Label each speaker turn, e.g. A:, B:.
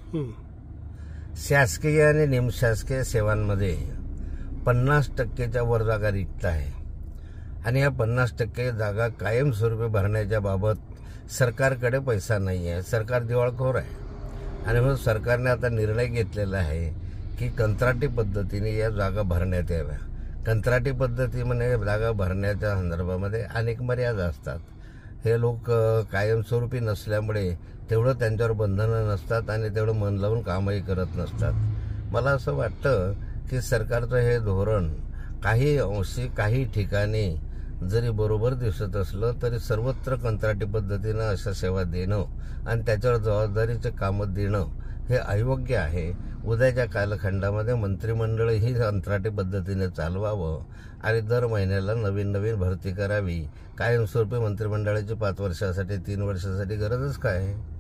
A: शासकीय आणि निमशासकीय सेवांमध्ये 50%च्या वर जागा रिक्त आहे आणि या 50% जागा कायमस्वरूपी भरण्याच्या बाबत सरकारकडे पैसा नाही आहे. सरकार दिवाळखोर आहे आणि म्हणून सरकारने आता निर्णय घेतलेला आहे की कंत्राटी पद्धतीने या जागा भरण्यात याव्या. कंत्राटी पद्धतीने जागा भरण्याच्या संदर्भामध्ये अनेक मर्यादा असतात. हे लोक कायमस्वरूपी नसल्यामुळे तेवढं त्यांच्यावर बंधनं नसतात आणि तेवढं मन लावून कामही करत नसतात. मला असं वाटतं की सरकारचं हे धोरण काही अंशी काही ठिकाणी जरी बरोबर दिसत असलं तरी सर्वत्र कंत्राटी पद्धतीनं अशा सेवा देणं आणि त्याच्यावर जबाबदारीचे कामं देणं हे अयोग्य आहे. उद्याच्या कालखंडामध्ये मंत्रिमंडळ ही कंत्राटी पद्धतीने चालवावं आणि दर महिन्याला नवीन नवीन भरती करावी. कायमस्वरूपी मंत्रिमंडळाची 5 वर्षासाठी 3 वर्षासाठी गरजच काय आहे.